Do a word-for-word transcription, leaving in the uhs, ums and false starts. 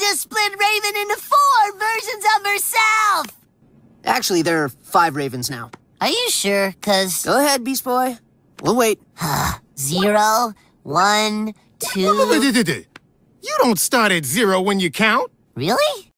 just split Raven into four versions of herself! Actually, there are five ravens now. Are you sure? Cause... Go ahead, Beast Boy. We'll wait. Zero, one, two... You don't start at zero when you count. Really?